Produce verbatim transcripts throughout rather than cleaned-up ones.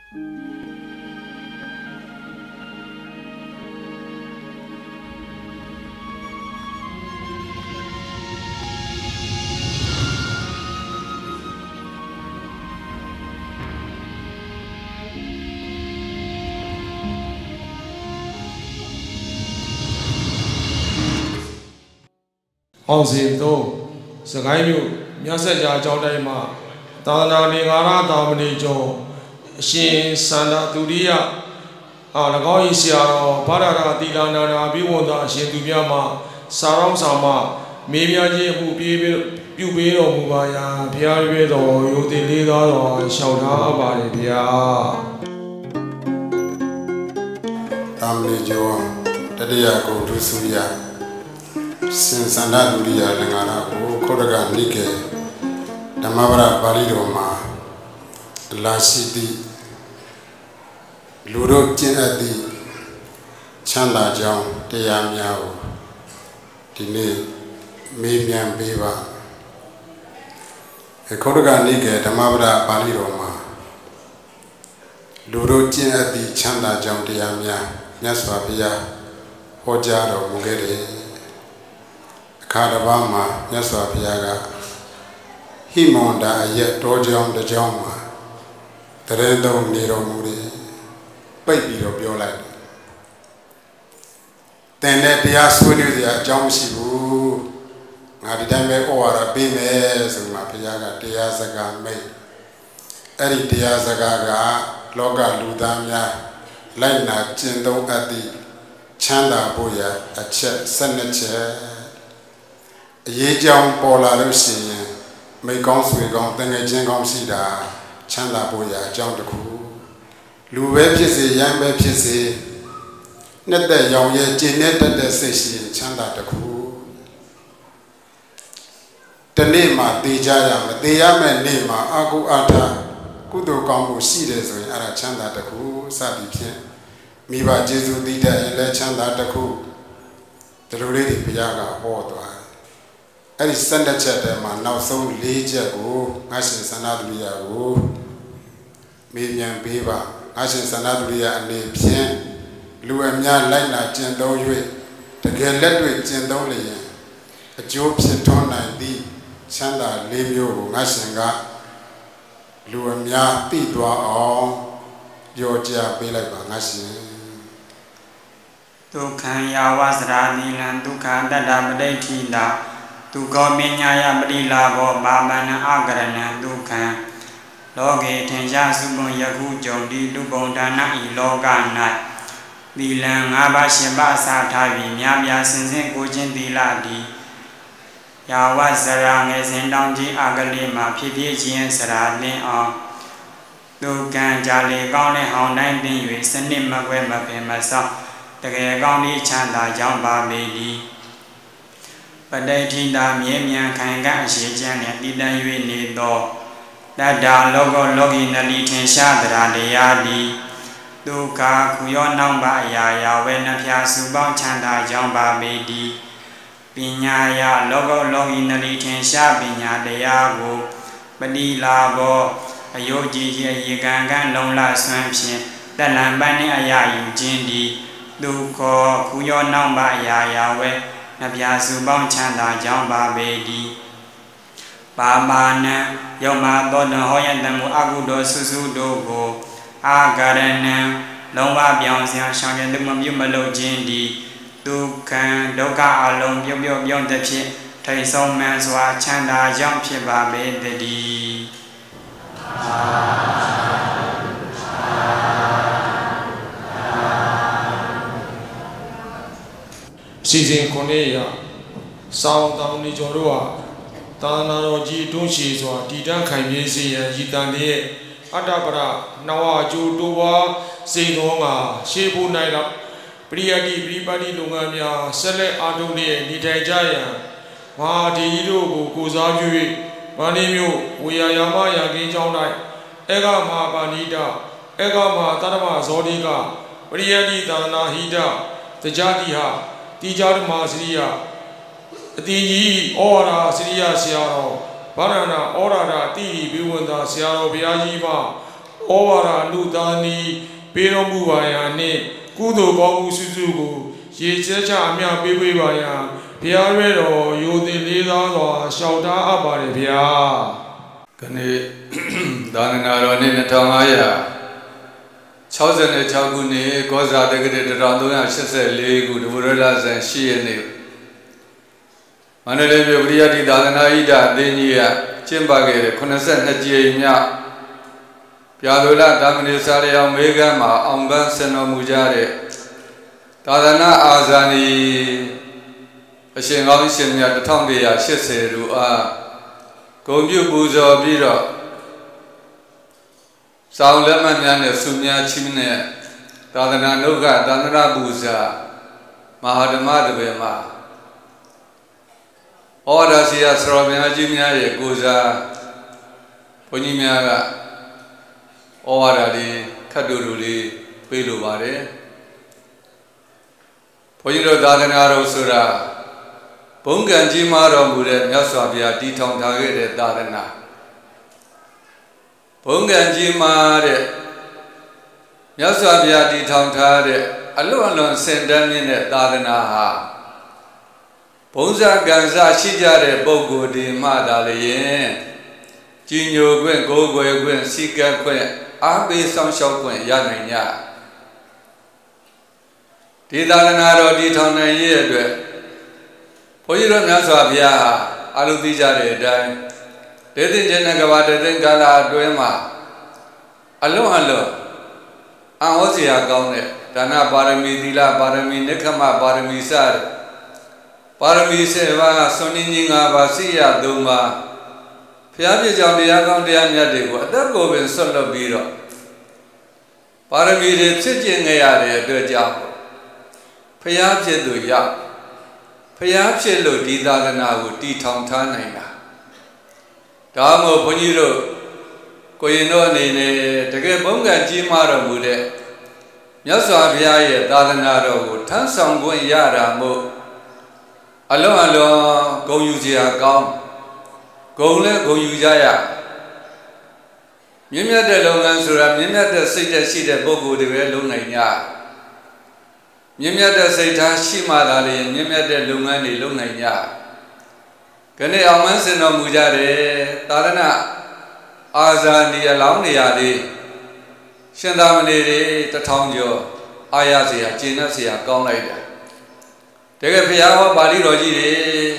အောင်စင်တို့စကိုင်းမြို့မြတ်ဆက်ကြားကျောင်းတိုင်းမှာသာသနာ့နေငါရတာမဏိကျော်အရှင်စန္ဒသူရိယအာ၎င်း၏ဆရာတော်ဗဒရာတိလာနာနာဘိဝန္တာအရှင်သူမြတ်မှာစာရောဆောင်မှာမေးမြန်းခြင်းအမှုပြေးပြုပေးတော်မူပါရာဘုရားရွေးတော်ယုံတင်လေးသားတော်ရှောက်ထားအပ်ပါတယ်ဗျာတာမဏိကျော်တတိယကိုဒုစုရရှင်စန္ဒလူရိယလင်္ကာနာကိုခောရကနိကေဓမ္မပဒပါဠိတော်မှာလာရှိသည့်လူတို့ကျင့်အပ်သည့်ချမ်းသာကြောင်းတရားများကိုဒီနေ့မေးမြန်းပေးပါခောရကနိကေဓမ္မပဒပါဠိတော်မှာလူတို့ကျင့်အပ်သည့်ချမ်းသာကြောင်းတရားများမြတ်စွာဘုရားဟောကြားတော်မူခဲ့တယ်အခါတစ်ပါးမှာမြတ်စွာဘုရားကဟိမန္တာအရက်တော်ကြောင်းတစ်ကြောင်းမှာတရေသုံးနေတော်မူတယ်ပိတ်ပြီးတော့ပြောလိုက်တယ်တဲ့တရားဆွေးနွေးစရာအကြောင်းမရှိဘူးငါဒီတိုင်းပဲဩဝါဒပေးမယ်ဆိုမှဘုရားကတရားစကားမိတ်အဲ့ဒီတရားစကားကလောကလူသားများလိုက်နာကျင့်သုံးအပ်သည့်ချမ်းသာဖို့ရာအချက်၁၂ချက်အရေးကြောင်းပေါ်လာလို့ရှိရင်မိကောင်းဆွေကောင်းတငယ်ချင်းကောင်းရှိတာချမ်းသာဖို့ရာအကြောင်းတစ်ခုလူပဲဖြစ်စေရမ်းပဲဖြစ်စေနှစ်သက်ရောင်ရဲကျင့်တဲ့တတ်တဲ့စိတ်ရှိရင်ချမ်းသာတစ်ခုတနေ့မှတည်ကြရမတည်ရမယ့်နေ့မှာအာကုအာထကုသိုလ်ကောင်းမှုရှိတယ်ဆိုရင်အဲ့ဒါချမ်းသာတစ်ခုစသည်ဖြင့်မိဘကျေးဇူးတည်တဲ့လည်းချမ်းသာတစ်ခုဒီလိုလေးတွေဘုရားကဟောသွားအဲ့ဒီစံတဲ့ချက်တည်းမှာနောက်ဆုံး၄ချက်ကိုငါရှင်စန္ဒသူရိယကိုမေးမြန်းပေးပါငါရှင်စန္ဒသူရိယအနေဖြင့်လူအများလိုက်နာကျင့်သုံး၍တကယ်လက်တွေ့ကျင့်သုံးလျင်အကျိုးဖြစ်ထွန်းနိုင်သည့်ချမ်းသာ၄မျိုးကိုငါရှင်ကလူအများသိသွားအောင်ပြောကြားပေးလိုက်ပါငါရှင်ဒုက္ခယာဝစရာနိလံဒုက္ခတတ္တပဋိဋ္ဌိတာဒုက္ခမညာယပရိလာဘောပါမဏအကရဏံဒုက္ခံလောကေထင်ရှားစုပုံယခုကြုံဒီလူပုံဒါနဤလောက၌သီလံ၅ပါးရှင်ပါးအစာထားပြီးများများစင်စစ်ကိုချင်းသီလသည်ယာဝစရာငယ်စဉ်တောင်ကြီးအကလေးမှာဖြစ်ဖြစ်ချင်းစရာလင်းအောင်ဒုက္ခံကြလေကောင်းတဲ့ဟောင်းတိုင်းသိ၍စနစ်မကွဲမပင်မဆောက်တကယ်ကောင်းသည့်ချမ်းသာကြောင်းပါပေသည်ပဋိဋ္ဌိတာမြဲမြံခိုင်ကအရှိချမ်းနဲ့တည်တံ့၍နေသောတတ္တလောကလောကီနလီထင်ရှားတရားတရားသည်ဒုက္ခခုရောနောက်ပါအရာရာဝေနှဖျားစုပေါင်းချမ်းသာကြောင်းပါပေသည်ပညာယလောကလောကီနလီထင်ရှားပညာတရားကိုပတိလာဘောအယုတ်ကြည်ရဲ့ရေကန်ကန်လုံလဆွမ်းဖြင့်တလံပန်းနှင့်အရာယူခြင်းသည်ဒုက္ခခုရောနောက်ပါအရာရာဝေနှဖျားစုပေါင်းချမ်းသာကြောင်းပါပေသည်ပါမာနံယောမသောတံဟောယတံမူအကုသိုလ်စုစုတို့ကိုအာဂရဏံလုံးဝပြောင်းစရာရှောင်ရတဲ့မပြုမလုပ်ခြင်းသည်ဒုက္ခဒုက္ခအလုံးပြုတ်ပြုတ်ပြုံးတဲ့ဖြင့်ထိတ်ဆုံးမှန်စွာချမ်းသာကြောင်းဖြစ်ပါပေတည်းစီစဉ်ခုနှစ်ရစောင်းတောင်းနေကျော်တို့ဟာသာနာတော်ကြီးတွန်းရှိစွာတည်တံ့ခိုင်မြဲစေရန်ရည်တန်တဲ့အတ္တပရနဝအကျိုးတိုးပွားစိန်သောငါရှေးဖို့နိုင်တော့ပရိယတိပရိပါတိလုပ်ငန်းများဆက်လက်အားထုတ်နေနေထိုင်ကြရန်မဟာဒီတို့ကိုကိုစားပြု၍မန္တလေးမြို့ဝေယယာမရာကင်းကျောင်း၌အေကမဟာပါဏိတအေကမဟာတတ္တမဇောတိကပရိယတိသာသနာဟိတတကြတိဟတိကြဓမ္မစရိယအတိကြီးဩဝါဒစရိယဆရာတော်ဗန္ဒနာဩရာဒအတိဘိဝန္တာဆရာတော်ဘုရားကြီးမှဟဩဝါဒအနုသာနီပေးတော်မူပါရာနှင့်ကုသိုလ်ကောင်းမှုစုစုကိုရေချဲချအမြပေးပေးပါရာဘုရားရဲ့တော်ယိုသည်လေးသားစွာရှောက်ထားအပ်ပါတယ်ဗျာခဏသာသနာတော်နှစ်နှစ်ထောင်ငါးရာ၆၆ခုနှစ်ကောဇာတက္ကရာတစ်ထောင်သုံးရာ၈၄ခုတဘူရလဆန်၈ရက်နေ့မန္တလေးမြို့ပရိယတ္တိသာသနာဣဒအသင်းကြီးကကျင်းပခဲ့တဲ့ခုနှစ်၂ကြိမ်မြောက်ပြာဒုလတာမဏေစာရယောင်မေကမ်းမှာအောင်ပန်းဆင်တော်မူကြတဲ့သာသနာအာဇာနည်အရှင်ကောင်းရှင်မြတ်တစ်ထောင်တရာ၈၀တို့အားဂုဏ်ပြုပူဇော်ပြီးတော့စောင်းလက်မှတ်များနဲ့ဆုများချီးနဲ့သာသနာ့နှုတ်ကသာသနာပူဇာမဟာဓမ္မတပည့်မှာဩဝါဒဆရာဆရာများကြီးများရဲ့ကိုယ်စားဘုန်းကြီးများကဩဝါဒလေးခတ်တူတူလေးပေးလိုပါတယ်ဘုန်းကြီးတို့သာသနာတော်ဆိုတာဘုံကံကြီးမားတော်မူတဲ့မြတ်စွာဘုရားတည်ထောင်ထားခဲ့တဲ့သာသနာဘုံကံကြီးမားတဲ့မြတ်စွာဘုရားတည်ထောင်ထားတဲ့အလွန်အလွန်စင်တန်းမြင့်တဲ့သာသနာဟာဘုံဇာကံစားရှိကြတဲ့ပုဂ္ဂိုလ်ဒီမှသာလျင်ကြီးညိုခွင့်ကိုးကွယ်ခွင့်စီကပ်ခွင့်အားပေးဆောင်ရှောက်ခွင့်ရနိုင်ကြဒီသာသနာတော်တည်ထောင်နိုင်ရဲ့အတွက်ဘုန်းကြီးတို့မြတ်စွာဘုရားဟာအလုံးသိကြတဲ့အတိုင်းဒေသင်ကျင်တဲ့ကဘာတသိန်းကာလအတွင်းမှာအလွန်အလွန်အံ့ဩစရာကောင်းတဲ့ဒါနပါရမီသီလပါရမီနိက္ခမပါရမီစတဲ့ပါရမီဆယ်ပါးစွန့်ညင်ငါးပါးစိရသုံးပါးဘုရားပြည့်ကြောင့်တရားကောင်းတရားမြတ်တွေကိုအသက်ကိုပင်ဆွတ်လွတ်ပြီးတော့ပါရမီတွေဖြစ်ကျင်ခဲ့ရတဲ့အတွက်ကြောင့်ဘုရားဖြစ်သူရောက်ဘုရားဖြစ်လို့ဒီသာသနာကိုတည်ထောင်ထားနိုင်တာဒါမှမဟုတ်ဘုန်းကြီးတို့ကိုရင်တို့အနေနဲ့တကယ်ဘုံကံကြီးမားတော်မူတဲ့မြတ်စွာဘုရားရဲ့သာသနာတော်ကိုထမ်းဆောင်ခွင့်ရတာမို့အလွန်အလွန်ဂုဏ်ယူစရာကောင်းဂုဏ်လည်းဂုဏ်ယူကြရမြင့်မြတ်တဲ့လုပ်ငန်းဆိုတာမြင့်မြတ်တဲ့စိတ်သက်ရှိတဲ့ပုဂ္ဂိုလ်တွေပဲလုပ်နိုင်ကြမြင့်မြတ်တဲ့စိတ်ထားရှိမှသာလေမြင့်မြတ်တဲ့လုပ်ငန်းတွေလုပ်နိုင်ကြခဏအောင်မန်းစင်တော်မူကြတယ်သာသနာအာဇာနည်အလောင်းနေရာလေးရှင်သာမဏေတွေတထောင်ကျော်အာရစရာကျင့်တ်စရာကောင်းလိုက်တာတကယ်ဘုရားဟောပါဠိတော်ကြီးတွေ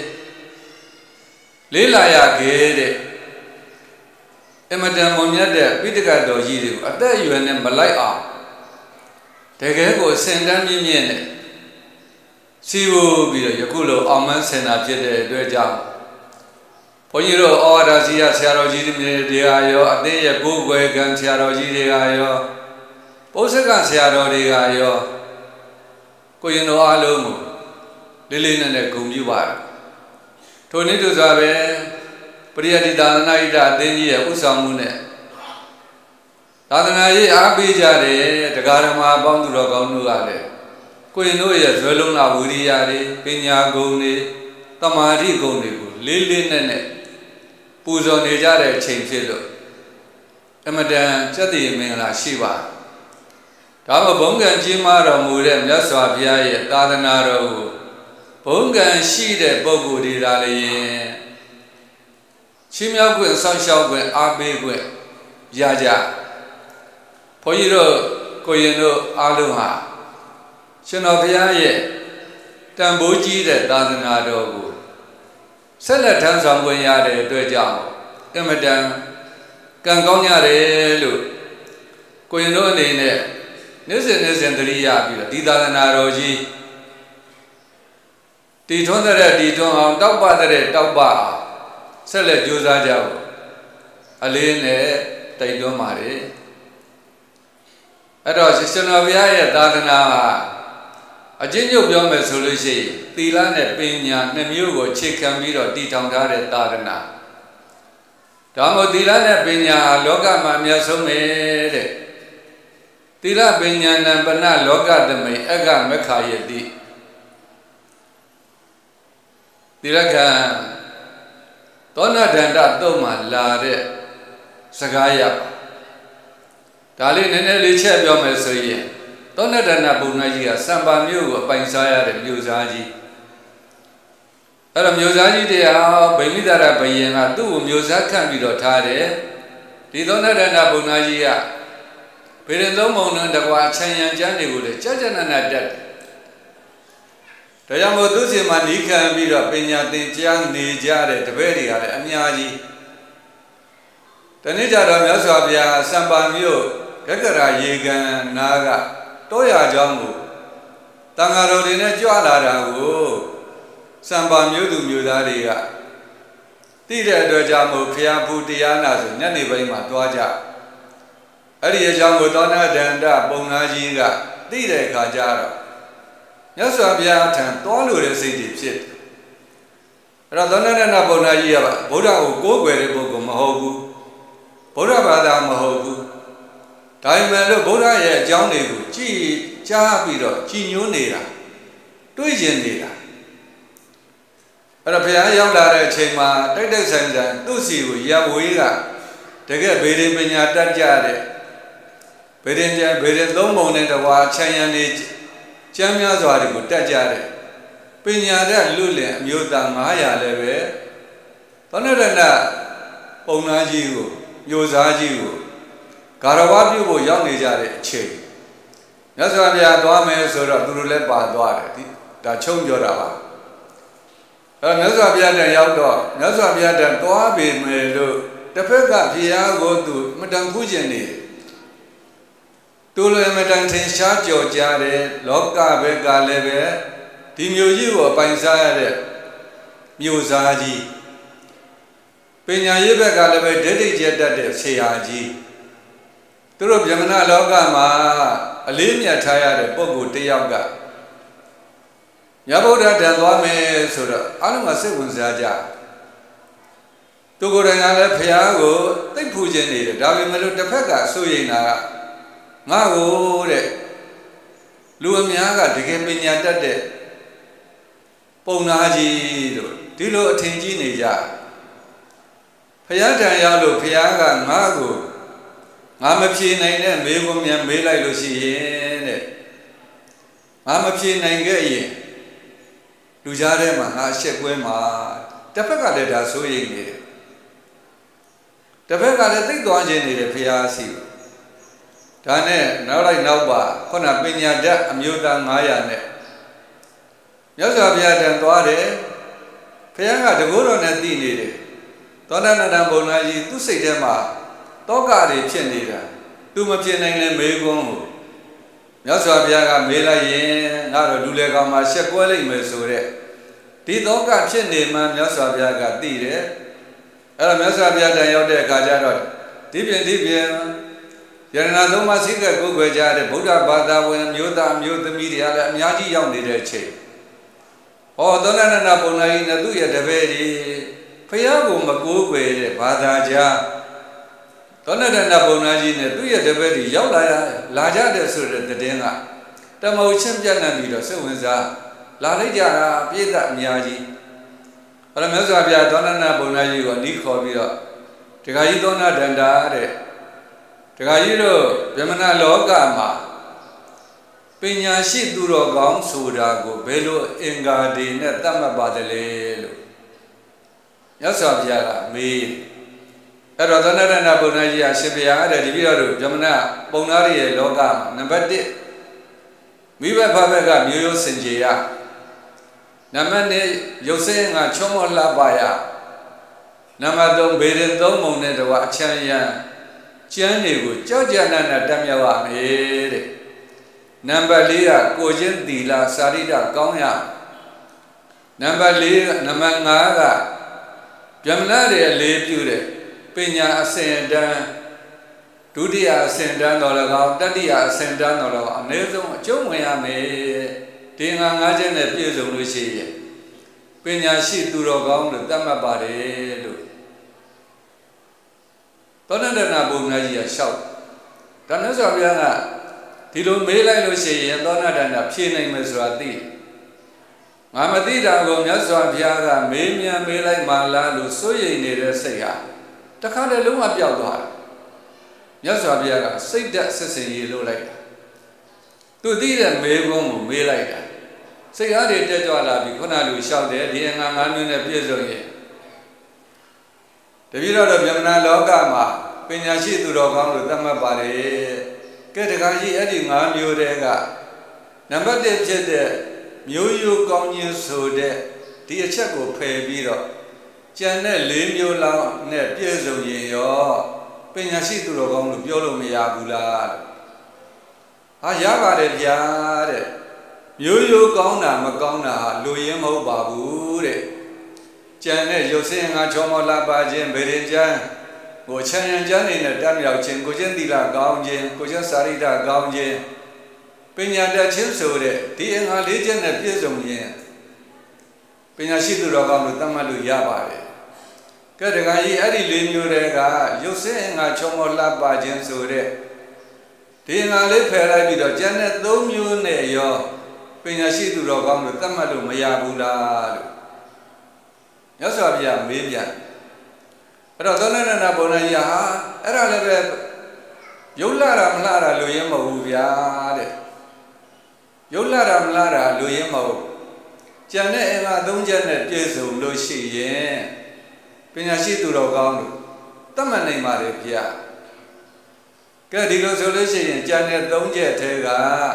လေးလာရခဲ့တဲ့အမတန်မွန်မြတ်တဲ့ပိဋကတ်တော်ကြီးတွေကိုအသက်အရွယ်နဲ့မလိုက်အောင်တကယ်ကိုစင်တန်းမြင့်မြင့်နဲ့စီးဖို့ပြီးတော့ယခုလိုအောင်မန်းစင်တာဖြစ်တဲ့အတွက်ကြောင့်ဘုန်းကြီးတို့ဩဝါဒစီရဆရာတော်ကြီးတွေဟာရောအသင်းရဲ့ကိုယ်ွယ်ကံဆရာတော်ကြီးတွေကရောပု္ပ္ပကဆရာတော်တွေကရောကိုရင်တော်အားလုံးကိုလေးလေးနက်နက်ဂုဏ်ပြုပါတယ်ထိုနည်းတူစွာပဲပရိယတ္တိသာသနာဣဒအသင်းကြီးရဲ့ဥဆောင်မှုနဲ့သာသနာရေးအားပေးကြတယ်တရားဓမ္မအပေါင်းသူတော်ကောင်းတို့ကလည်းကိုရင်တို့ရဲ့ဇွဲလုံးလာဝိရိယတွေပညာဂုဏ်တွေတမာတိဂုဏ်တွေကိုလေးလေးနက်နက်ပူဇော်နေကြတဲ့အချိန်ဖြစ်လို့အမတန်စက်တည်မင်္ဂလာရှိပါဒါမှဘုံကံကြီးမားတော်မူတဲ့မြတ်စွာဘုရားရဲ့သာသနာတော်ကိုဘုံကံရှိတဲ့ပုဂ္ဂိုလ်တွေဒါလည်းချီးမြှောက်ခွင့်ဆောက်ရှောက်ခွင့်အားပေးခွင့်ရကြဘုန်းကြီးတို့ကိုရင်တို့အားလုံးဟာရှင်တော်ဘုရားရဲ့တန်ဖိုးကြီးတဲ့သာသနာတော်ကိုဆက်လက်ထမ်းဆောင်ခွင့်ရတဲ့အတွက်ကြောင့်အမတန်ကံကောင်းကြတယ်လို့ကိုရင်တို့အနေနဲ့နေ့စဉ်နေ့စဉ်သတိရပြီးတော့ဒီသာသနာတော်ကြီးတည်ထွန်းတဲ့တည်ထွန်းအောင်တောက်ပတဲ့တောက်ပအောင်ဆက်လက်ကြိုးစားကြဖို့အလေးနဲ့တိုက်တွန်းပါတယ်အဲ့တော့ရှင်တော်ဘုရားရဲ့သာသနာဟာအကျဉ်းချုပ်ပြောမယ်ဆိုလို့ရှိရင်သီလနဲ့ပညာနှစ်မျိုးကိုအခြေခံပြီးတော့တည်ထောင်ထားတဲ့သာသနာဒါမှမဟုတ်သီလနဲ့ပညာလောကမှာအများဆုံးပဲတဲ့သီလပညာနံပနလောကသမိအကမခာယတိသီလကံသောဏဒန္တတုံးမှာလာတဲ့စကားရဒါလေးနည်းနည်းလေးချက်ပြောမယ်ဆိုရင်သောဏတနာဘုံနာကြီးကစံပါမျိုးကိုအပိုင်စားရတဲ့မျိုးစားကြီးအဲ့တော့မျိုးစားကြီးတရားဗိမိတာရဘယင်ကသူ့ကိုမျိုးစားခန့်ပြီးတော့ထားတယ်ဒီသောဏတနာဘုံနာကြီးကဗေဒင်သုံးပုံနဲ့တကွာခြံရံကျမ်းတွေကိုလည်းကြာကြာနာနာတက်တယ်ဒါကြောင့်မို့သူစီမှာနီးခံပြီးတော့ပညာသင်ကြားနေကြတဲ့တပည့်တွေကလည်းအများကြီးတနေ့ကြတော့မြတ်စွာဘုရားစံပါမြို့ဂက္ကရာရေကန်နာကတောရเจ้าကိုတန်ဃာတော်တွေနဲ့ကြွလာတာကိုစံပါမြို့သူမြို့သားတွေကသိတဲ့အတွက်ကြောင့်မို့ဘုရားဖူတရားနာဆိုညနေပိုင်းမှာတွားကြအဲ့ဒီအကြောင်းကိုသောဏဒန္တပုံနာကြီးကသိတဲ့အခါကျတော့မြတ်စွာဘုရားထံတွားလို့တဲ့စိတ်တွေဖြစ်တယ်အဲ့တော့သောဏဒန္တပုံနာကြီးကဗုဒ္ဓကိုကိုးကွယ်တဲ့ပုဂ္ဂိုလ်မဟုတ်ဘူးဗုဒ္ဓဘာသာမဟုတ်ဘူးဒါပေမဲ့လို့ဗုဒ္ဓရဲ့အကြောင်းတွေကိုကြည်ကြားပြီးတော့ကြည်ညိုနေတာတွေးကျင်နေတာအဲ့တော့ဘုရားရောက်လာတဲ့အချိန်မှာတိုက်တိုက်ဆိုင်ဆိုင်သူ့စီကိုရဝေးကတကယ်ဗေဒင်ပညာတတ်ကြတဲ့ဗေဒင်ကျဗေဒင်သုံးပုံနဲ့တကွာခြံရံနေကျမ်းများစွာတွေကိုတတ်ကြတဲ့ပညာတတ်လူလင်အမျိုးသားငါးရာလည်းပဲသောဏရဏပုံနာကြီးကိုမျိုးစားကြီးကိုဂါရဝပြုဖို့ရောက်နေကြတဲ့အချိန်မြတ်စွာဘုရားသွားမယ်ဆိုတော့သူတို့လည်းပါသွားတယ်ဒီဒါချုံပြောတာပါအဲမြတ်စွာဘုရားတန်ရောက်တော့မြတ်စွာဘုရားတန်သွားပြီမယ်လို့တစ်ဖက်ကဘုရားကိုသူမတန်ဖူးခြင်းနေသူလည်းမတန်ထင်ရှားကြော်ကြတယ်လောကဘက်ကလည်းပဲဒီမျိုးကြီးကိုပိုင်စားရတဲ့မျိုးစားကြီးပညာရေးဘက်ကလည်းပဲဒိဋ္ဌိကျက်တတ်တဲ့ဆရာကြီးသူတို့ဗြဟ္မဏလောကမှာအလေးမြတ်ထားရတဲ့ပုဂ္ဂိုလ်တစ်ယောက်ကမြတ်ဗုဒ္ဓတန်သွားမယ်ဆိုတော့အားလုံးကစိတ်ဝင်စားကြသူကိုယ်တိုင်ကလည်းဘုရားကိုသိပ်ဖူးခြင်းနေတယ်ဒါပေမဲ့လို့တစ်ဖက်ကစိုးရိမ်တာကငါ့ကိုတဲ့လူအများကတကယ်ပညာတတ်တဲ့ပုံနာကြီးတို့ဒီလိုအထင်ကြီးနေကြဘုရားတန်ရောက်လို့ဘုရားကငါ့ကိုငါမဖြေနိုင်တဲ့မေးခွန်းများမေးလိုက်လို့ရှိရင်တဲ့ငါမဖြေနိုင်ခဲ့ရင်လူကြားထဲမှာငါအရှက်ကွဲမှာတစ်ဖက်ကလည်းဒါစိုးရိမ်နေတယ်တစ်ဖက်ကလည်းသိသွားခြင်းနေတယ်ဘုရားရှိဒါနဲ့နောက်လိုက်နောက်ပါခုနပညာတတ်အမျိုးသားငါးရာနဲ့မြတ်စွာဘုရားတန်သွားတယ်ဘုရားကတကူတော်နဲ့သိနေတယ်သောဏတန်ဘုံနာကြီးသူ့စိတ်ထဲမှာတောကတွေဖြစ်နေတာသူမဖြစ်နိုင်တဲ့မေကွန်းကိုမြတ်စွာဘုရားကမေးလိုက်ရင်ငါတို့လူလေကောင်မှာရှက်ကွဲလိုက်မယ်ဆိုတဲ့ဒီတောကဖြစ်နေမှမြတ်စွာဘုရားကသိတယ်အဲ့တော့မြတ်စွာဘုရားတန်ရောက်တဲ့အခါကျတော့ဒီပြင်ဒီပြင်ယရဏသုံးပါးစိတ်ကကိုယ်ွယ်ကြတဲ့ဗုဒ္ဓဘာသာဝင်မျိုးသားမျိုးသမီးတွေကလည်းအများကြီးရောက်နေတဲ့အချိန်ဟောသောဏတနာပုံနာကြီးနဲ့သူ့ရဲ့တပည့်တွေဖျားကိုမကိုးကွယ်တဲ့ဘာသာကြားသောဏတနာပုံနာကြီးနဲ့သူ့ရဲ့တပည့်တွေရောက်လာရလာကြတဲ့ဆိုတဲ့တဲ့င်းကတမုတ်ချင်းပြတ်နေပြီးတော့စိတ်ဝင်စားလာလိုက်ကြတာပြည့်သက်အများကြီးအဲ့ဒါမြတ်စွာဘုရားသောဏတနာပုံနာကြီးကိုအနီးခေါ်ပြီးတော့ဒကာကြီးသောဏဒန္တာတဲ့ဒကာကြီးတို့ဗြဟ္မဏလောကမှာပညာရှိသူတော်ကောင်းဆိုတာကိုဘယ်လိုအင်္ဂါတွေနဲ့သတ်မှတ်ပါတယ်လဲလို့မြတ်စွာဘုရားကမေးအဲ့တော့သောဏရဏပုံနာကြီးကရှင်ဘုရားတဲ့ဒီပြီးတော့ဗြဟ္မဏပုံနာရရဲ့လောကမှာနံပါတ်တစ်မိဘဖဘက်ကမျိုးရိုးစင်ကြယ်ရနံပါတ်နှစ်ရုပ်ဆင်းကချောမောလှပရနံပါတ်သုံးဘေရင်သုံးပုံနဲ့တကွာအချမ်းရံကျမ်းတွေကိုကြောက်ကြနနဲ့တတ်မြောက်ရမယ်တဲ့နံပါတ်လေးကကိုချင်းသီလစာရိတ္တကောင်းရနံပါတ်လေးနံပါတ်ငါးကဗြဟ္မဏတွေအလေးပြုတဲ့ပညာအစဉ်တန်းဒုတိယအစဉ်တန်းတော်၎င်းတတိယအစဉ်တန်းတော်၎င်းအနည်းဆုံးအကျုံးဝင်ရမယ်ဒီငါငါးချက်နဲ့ပြည့်စုံလို့ရှိရင်ပညာရှိသူတော်ကောင်းလို့သတ်မှတ်ပါတယ်လို့သောဏတနာဘုံများကြီးကလျှောက်ဒါနဲ့ဆိုဘုရားကဒီလိုမေးလိုက်လို့ရှိရင်သောဏတနာဖြေနိုင်မယ်ဆိုတာသိငါမသိတာကိုမြတ်စွာဘုရားကမေးမြန်းမေးလိုက်မှလားလို့စိုးရိမ်နေတဲ့စိတ်ဟာတခါတည်းလုံးဝပျောက်သွားတယ်မြတ်စွာဘုရားကစိတ်ဓာတ်ဆက်စင်ရေးလုပ်လိုက်တာသူသိတဲ့မေးခွန်းကိုမေးလိုက်တာစိတ်အားတွေတက်ကြွလာပြီးခုနလူလျှောက်တယ်ဒီအင်္ဂါငါးမျိုးနဲ့ပြည့်စုံရင်တပည့်တော်တို့ဗြဟ္မဏလောကမှာပညာရှိသူတော်ကောင်းလို့သတ်မှတ်ပါတယ်ကဲတခါကြီးအဲ့ဒီငါးမျိုးတည်းကနံပါတ်တစ်ဖြစ်တဲ့မျိုးရိုးကောင်းခြင်းဆိုတဲ့ဒီအချက်ကိုဖယ်ပြီးတော့ကျန်တဲ့လေးမျိုးလောက်နဲ့ပြည့်စုံရင်ရောပညာရှိသူတော်ကောင်းလို့ပြောလို့မရဘူးလားဟာရပါတယ်ဗျာတဲ့မျိုးရိုးကောင်းတာမကောင်းတာဟာလူရင်းမဟုတ်ပါဘူးတဲ့ကျန်တဲ့ရုပ်ဆင်းငါချောမောလာပါခြင်းဗေဒင်ကျမ်းကိုချမ်းရံကျမ်းနေနဲ့တတ်မြောက်ခြင်းကိုချင်းသီလကောင်းခြင်းကိုချင်းစာရိတ္တကောင်းခြင်းပညာတတ်ခြင်းဆိုတဲ့ဒီအင်္ဂါလေးချက်နဲ့ပြည့်စုံရင်ပညာရှိသူတော်ကောင်းလို့သတ်မှတ်လို့ရပါတယ်ကဲတခါကြီးအဲ့ဒီလေးမျိုးတွေကရုပ်ဆင်းငါချောမောလာပါခြင်းဆိုတဲ့ဒီအင်္ဂါလေးဖယ်လိုက်ပြီးတော့ကျန်တဲ့သုံးမျိုးနဲ့ရောပညာရှိသူတော်ကောင်းလို့သတ်မှတ်လို့မရဘူးလားလို့မြတ်စွာဘုရားမေးပြန်အဲ့တော့သောဏရဏဘုံကြီးဟာအဲ့ဒါလည်းပဲရုပ်လာတာမလားတာလူရင်းမဟုတ်ဘူးဗျာတဲ့ရုပ်လာတာမလားတာလူရင်းမဟုတ်ကျန်တဲ့အင်္ဂါသုံးချက်နဲ့ပြည့်စုံလို့ရှိရင်ပညာရှိသူတော်ကောင်းလို့သတ်မှတ်နိုင်ပါလေဗျာကဲဒီလိုဆိုလို့ရှိရင်ကျန်တဲ့သုံးချက်ထဲက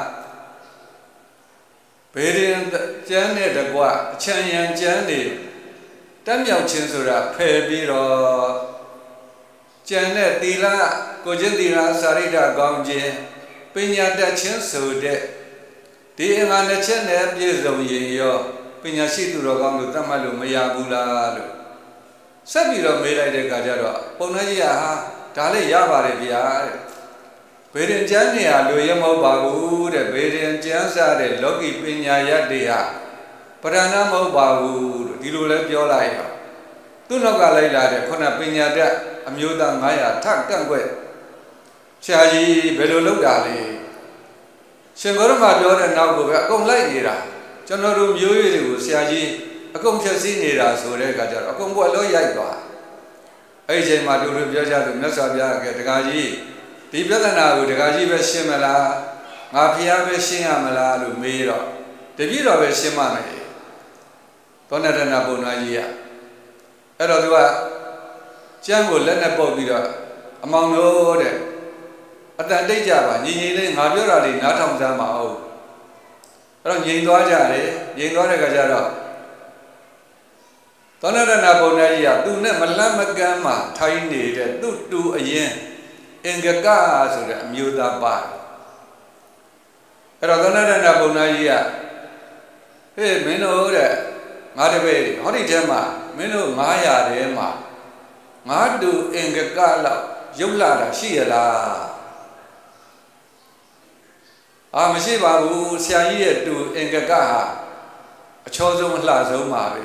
ဘေးရင်ကျမ်းနဲ့တကွအချမ်းရံကျမ်းတွေတက်မြောက်ခြင်းဆိုတာဖယ်ပြီးတော့ကျန်တဲ့သီလကိုချင်းသီလစာရိတ္တကောင်းခြင်းပညာတတ်ခြင်းဆိုတဲ့ဒီအင်္ဂါနှစ်ချက်နဲ့ပြည့်စုံရင်ရောပညာရှိသူတော်ကောင်းလို့သတ်မှတ်လို့မရဘူးလားလို့ဆက်ပြီးတော့မေးလိုက်တဲ့အခါကျတော့ပုံနှကြီးဟာဒါလည်းရပါတယ်ဗျာတဲ့ဘေဒင်ကျမ်းနေဟာလူရမဟုတ်ပါဘူးတဲ့ဘေဒင်ကျမ်းစားတဲ့လောကီပညာရတ်တွေဟာပရဏမဟုတ်ပါဘူးလို့ဒီလိုလဲပြောလိုက်တော့သူ့နောက်ကလိုက်လာတဲ့ခုနပညာတတ်အမျိုးသားငါးရာထကန့်ကွက်ဆရာကြီးဘယ်လိုလုပ်တာလဲရှင်ဂေါရမပြောတဲ့နောက်ကိုပဲအကုန်လိုက်နေတာကျွန်တော်တို့မျိုးရွေးတွေကိုဆရာကြီးအကုန်ဖြည့်ဆည်းနေတာဆိုတဲ့အခါကျတော့အကုန်ဘွက်လို့ရိုက်သွားအဲ့ဒီချိန်မှာတို့တို့ပြောကြတယ်မြတ်စွာဘုရားကတခါကြီးဒီပြဿနာကိုတခါကြီးပဲရှင်းမလားငါဖျားပဲရှင်းရမလားလို့မေးတော့တပည့်တော်ပဲရှင်းမှမယ်သောဏရဏဘုံနာကြီးကအဲ့တော့သူကကျမ်းကိုလက်နဲ့ပုတ်ပြီးတော့အမောင်တို့တဲ့အတန်တိတ်ကြပါညီညီလေးငါပြောတာလေးနားထောင်စမ်းပါဦးအဲ့တော့ငြိမ်သွားကြတယ်ငြိမ်သွားတဲ့ခါကျတော့သောဏရဏဘုံနာကြီးကသူနဲ့မလန့်မကမ်းမှထိုင်နေတဲ့သူ့တူအရင်အင်္ဂကဆိုတဲ့အမျိုးသားပါအဲ့တော့သောဏရဏဘုံနာကြီးကဟေးမင်းတို့တဲ့ငါတပည့်ဟောဒီထဲမှာမင်းတို့ငါးရာထဲမှာငါတူအင်္ဂကလောက်ရုပ်လာတာရှိရလားအာမရှိပါဘူးဆရာကြီးရဲ့တူအင်္ဂကဟာအချောဆုံးအလှဆုံးပါပဲ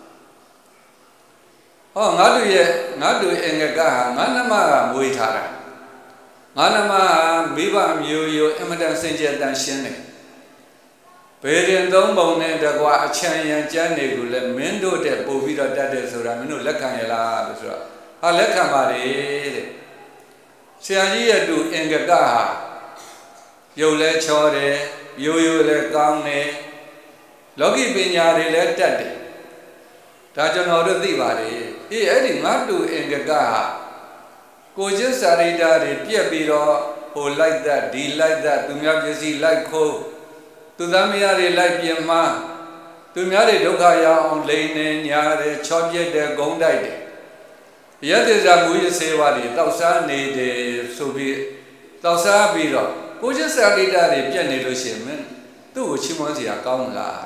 ဟောငါတူရဲ့ငါတူအင်္ဂကဟာငါနှမကမွေးထားတာငါနှမမိဘမျိုးရိုးအမတန်စင်ကြယ်တန်ရှင်းတယ်ဘေဒင်သုံးပုံနဲ့တကွာအချမ်းရံကျမ်းတွေကိုလည်းမင်းတို့တဲ့ပို့ပြီးတော့တတ်တယ်ဆိုတာမင်းတို့လက်ခံရလားလို့ဆိုတော့ဟာလက်ခံပါလေတဲ့ဆရာကြီးရဲ့တူအင်္ဂကဟာရုပ်လဲချောတယ်ရိုးရိုးလဲကောင်းတယ်လောကီပညာတွေလည်းတတ်တယ်ဒါကျွန်တော်တို့သိပါတယ်အေးအဲ့ဒီငါတူအင်္ဂကဟာကိုချင်းစာရိတ္တတွေပြက်ပြီးတော့ဟိုလိုက်thatဒီလိုက်thatသူများပစ္စည်းလိုက်ခိုးသူသားမယားတွေလိုက်ပြင်မှာသူများတွေဒုက္ခရောက်အောင်လိန်နေညာတယ်ချောပြက်တယ်ဂုံးတိုက်တယ်ရတ္တိဇာမူရစေဝါတွေတောက်စားနေတယ်ဆိုပြီးတောက်စားပြီးတော့ကိုချင်းစာရိတ္တတွေပြက်နေလို့ရှိရင်မင်းသူ့ကိုချီးမွမ်းစရာကောင်းမလား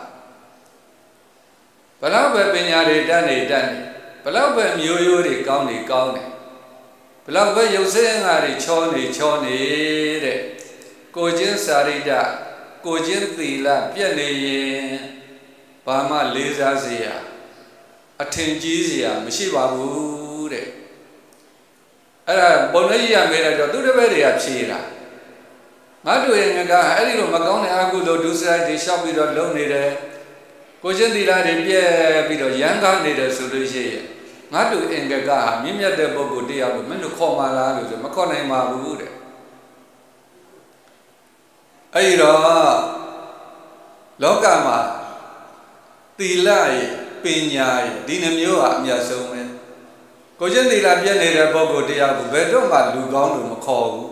ဘလောက်ပဲပညာတွေတတ်နေတတ်နေဘလောက်ပဲမျိုးရိုးတွေကောင်းနေကောင်းနေဘလောက်ပဲရုပ်ဆင်းငါတွေချောနေချောနေတဲ့ကိုချင်းစာရိတ္တကိုချင်းသီလပြက်နေရင်ဘာမှလေးစားစရာအထင်ကြီးစရာမရှိပါဘူးတဲ့အဲ့ဒါပုံနှကြီးရမဲလိုက်တော့သူတပည့်တွေကဖြေတာငါတို့ရဲ့ငကအဲ့ဒီလိုမကောင်းတဲ့အကုသိုလ်ဒုစရိုက်တွေရှောက်ပြီးတော့လုံနေတယ်ကိုချင်းသီလတွေပြက်ပြီးတော့ရမ်းကားနေတယ်ဆိုလို့ရှိရင်ငါတို့အင်္ဂကမြင့်မြတ်တဲ့ပုဂ္ဂိုလ်တရားကိုမင်းတို့ခေါ်မှလားလို့ဆိုမခေါ်နိုင်ပါဘူးတဲ့အဲ့ဒီတော့လောကမှာသီလရဲ့ပညာရဲ့ဒီနှမျိုးဟာအမြတ်ဆုံးပဲကိုကျင့်သီလပြည့်နေတဲ့ပုဂ္ဂိုလ်တရားကိုဘယ်တော့မှလူကောင်းလို့မခေါ်ဘူး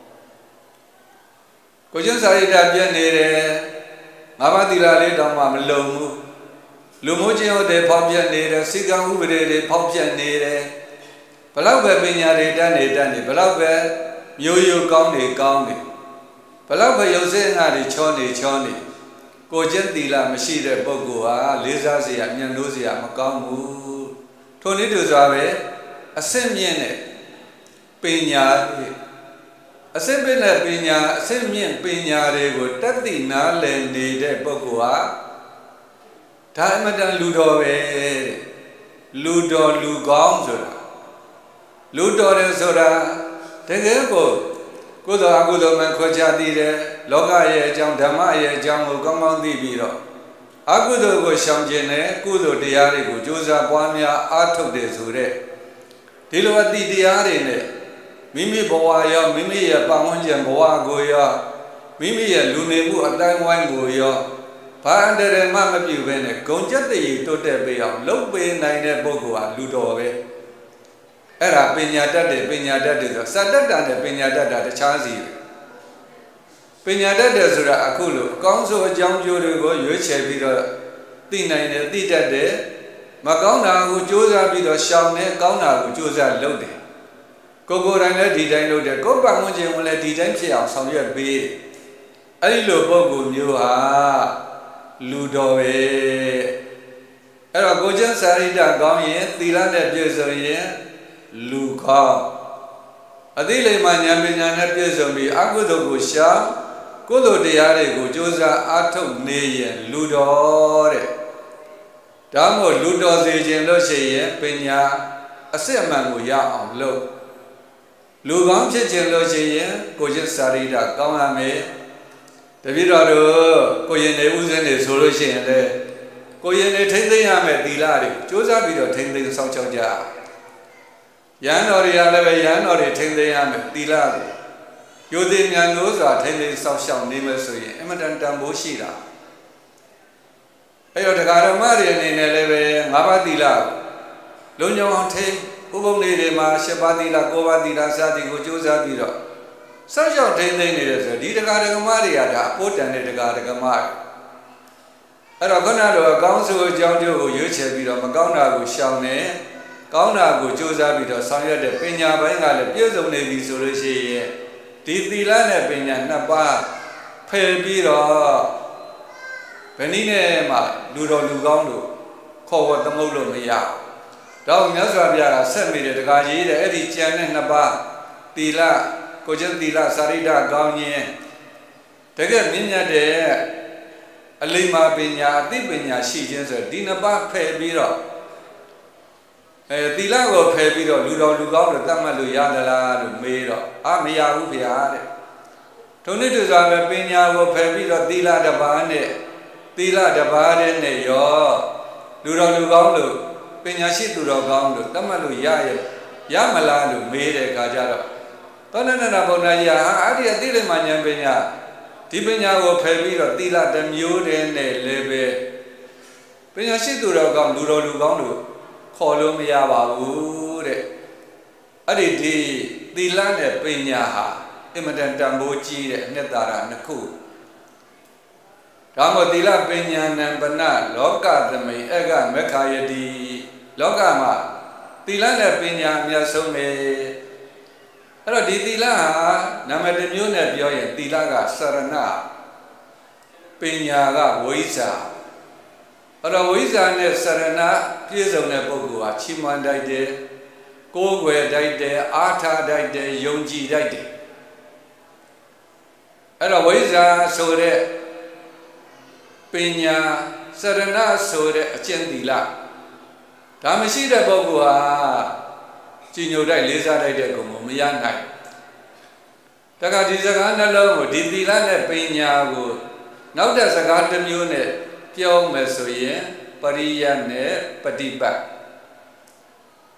ကိုကျင့်စာရိတ္တပြည့်နေတယ်ငါးပါးသီလလေးတောင်မှမလုံဘူးလူမျိုးချင်းဟုတ်တယ်ဖောက်ပြက်နေတယ်စီကံဥပဒေတွေဖောက်ပြက်နေတယ်ဘလောက်ပဲပညာတွေတတ်နေတတ်နေဘလောက်ပဲမျိုးရိုးကောင်းနေကောင်းနေဘလောက်ပဲရုပ်စင်းငါတွေချောနေချောနေကိုကျင့်သီလမရှိတဲ့ပုဂ္ဂိုလ်ဟာလေးစားစရာညံ့လို့စရာမကောင်းဘူးထို့နည်းတူစွာပဲအစစ်မြင့်တဲ့ပညာအစစ်မြင့်တဲ့ပညာအစစ်မြင့်ပညာတွေကိုတတ်သိနားလည်နေတဲ့ပုဂ္ဂိုလ်ဟာဒါအမတန်လူတော်ပဲလူတော်လူကောင်းဆိုတာလူတော်တယ်ဆိုတာတကယ်ကိုကိုယ်တော်အကုသိုလ်မှခွဲခြားသိတယ်လောကရဲ့အကြောင်းဓမ္မရဲ့အကြောင်းကိုကောင်းကောင်းသိပြီးတော့အကုသိုလ်ကိုရှောင်ကျင်တယ်ကုသိုလ်တရားတွေကိုကြိုးစားပွားများအားထုတ်တယ်ဆိုတဲ့ဒီလိုအတိတရားတွေနဲ့မိမိဘဝရောမိမိရဲ့ပတ်ဝန်းကျင်ဘဝကိုရောမိမိရဲ့လူနေမှုအတိုင်းဝိုင်းကိုရောဘာအန္တရာယ်မှမပြုဘဲနဲ့ဂုံကျက်တည်တိုးတက်ပေးအောင်လုပ်ပေးနိုင်တဲ့ပုဂ္ဂိုလ်ဟာလူတော်ပဲအဲ့ဒါပညာတတ်တယ်ပညာတတ်တယ်ဆိုစတတ်တာနဲ့ပညာတတ်တာတခြားစီပညာတတ်တယ်ဆိုတာအခုလို့အကောင်းဆုံးအကြောင်းကျိုးတွေကိုရွေးချယ်ပြီးတော့သိနိုင်တယ်သိတတ်တယ်မကောင်းတာကိုကြိုးစားပြီးတော့ရှောင်တယ်ကောင်းတာကိုကြိုးစားလုပ်တယ်ကိုယ်ကိုယ်တိုင်လည်းဒီတိုင်းလုပ်တယ်ကိုယ်ပတ်ဝန်းကျင်ဝင်လည်းဒီတိုင်းဖြစ်အောင်ဆောင်ရွက်ပေးတယ်အဲ့ဒီလိုပုဂ္ဂိုလ်မျိုးဟာလူတော်ပဲအဲ့တော့ကိုကျင့်စာရိတ္တကောင်းရင်သီလနဲ့ပြည့်စုံရင်လူကောင်းအသိလိမ္မာဉာဏ်ပညာနဲ့ပြည့်စုံပြီးအကုသိုလ်ကိုရှောင်ကုသိုလ်တရားတွေကိုကြိုးစားအားထုတ်နေရင်လူတော်တဲ့ဒါမှမဟုတ်လူတော်စေခြင်းလို့ရှိရင်ပညာအစစ်အမှန်ကိုရအောင်လုပ်လူကောင်းဖြစ်ခြင်းလို့ရှိရင်ကိုကျင့်စာရိတ္တကောင်းရမယ်တပည့်တော်တို့ကိုရင်နေဥစဉ်နေဆိုလို့ရှိရင်လေကိုရင်နေထိမ့်သိမ်းရမယ်သီလတွေကြိုးစားပြီးတော့ထိမ့်သိမ်းစောင့်ရှောက်ကြရဟန်းတော်တွေကလည်းပဲရဟန်းတော်တွေထိမ့်သိမ်းရမယ်သီလကိုယုံသိဉာဏ်လို့ဆိုတာထိမ့်သိမ်းစောင့်ရှောက်နေမယ်ဆိုရင်အမှန်တန်တန်ဖိုးရှိတာအဲ့တော့တရားတော်မတွေအနေနဲ့လည်းပဲငါးပါးသီလလုံခြုံအောင်ထိမ့်ဥပုံလေးတွေမှာရှစ်ပါးသီလကိုးပါးသီလစသည်ကိုကြိုးစားပြီးတော့စောင့်ရှောက်ထိမ့်သိမ်းနေတယ်ဆိုဒီတရားတော်မတွေကဒါအဖို့တန်တဲ့တရားတော်မအဲ့တော့ခုနကတော့အကောင်းဆုံးအကြောင်းကျိုးကိုရွေးချယ်ပြီးတော့မကောင်းတာကိုရှောင်နေကောင်းတာကိုကြိုးစားပြီးတော့ဆောင်ရွက်တဲ့ပညာပိုင်းကလည်းပြည့်စုံနေပြီဆိုလို့ရှိရင်ဒီသီလနဲ့ပညာနှစ်ပါးဖယ်ပြီးတော့ဘယ်နည်းနဲ့မှလူတော်လူကောင်းတို့ခေါ်ဝတ်သမုတ်လို့မရဘူး။တော့မြတ်စွာဘုရားကဆက်မိတယ်တခါကြီးတဲ့အဲ့ဒီကြံတဲ့နှစ်ပါးသီလကိုကျင့်သီလစာရိတ္တကောင်းခြင်းတကယ်မြင့်မြတ်တဲ့အလိမ္မာပညာအသိပညာရှိခြင်းဆိုဒီနှစ်ပါးဖယ်ပြီးတော့အဲသီလကိုဖယ်ပြီးတော့လူတော်လူကောင်းတို့တတ်မှတ်လို့ရသလားလို့မေးတော့အာမရဘူးဗျာတဲ့ထုံနည်းတူစွာပဲပညာကိုဖယ်ပြီးတော့သီလတစ်ပါးနဲ့သီလတစ်ပါးနဲ့ရောလူတော်လူကောင်းတို့ပညာရှိသူတော်ကောင်းတို့တတ်မှတ်လို့ရရဲ့ရမလားလို့မေးတဲ့အခါကျတော့သောဏနန္ဒဘုရားကြီးဟာအဲ့ဒီအသိလိမ္မာဉာဏ်ပညာဒီပညာကိုဖယ်ပြီးတော့သီလတစ်မျိုးတည်းနဲ့လည်းပဲပညာရှိသူတော်ကောင်းလူတော်လူကောင်းတို့ခေါ်လို့မရပါဘူးတဲ့အဲ့ဒီဒီသီလနဲ့ပညာဟာအင်မတန်တန်ဖိုးကြီးတဲ့အနှစ်သာရနှစ်ခုဒါမှမဟုတ်သီလပညာနံပနလောကသမိအကမက္ခယတိလောကမှာသီလနဲ့ပညာအမြတ်ဆုံးပဲအဲ့တော့ဒီသီလဟာနာမည်တစ်မျိုးနဲ့ပြောရင်သီလကစရဏပညာကဝိဇ္ဇာအဲ့တော့ဝိဇ္ဇာနဲ့စရဏပြည့်စုံတဲ့ပုဂ္ဂိုလ်ဟာချီးမွမ်းတတ်တယ်ကိုးကွယ်တတ်တယ်အားထားတတ်တယ်ယုံကြည်တတ်တယ်အဲ့တော့ဝိဇ္ဇာဆိုတဲ့ပညာစရဏဆိုတဲ့အကျင့်သီလဒါမရှိတဲ့ပုဂ္ဂိုလ်ဟာကြည်ညိုတိုက်လေးစားတိုက်တဲ့ကုံကိုမရနိုင်တခါဒီစကားနှလုံးကိုဒီသီလနဲ့ပညာကိုနောက်တဲ့စကားတစ်မျိုးနဲ့ပြောမယ်ဆိုရင်ပရိယတ်နဲ့ပฏิပတ်ပ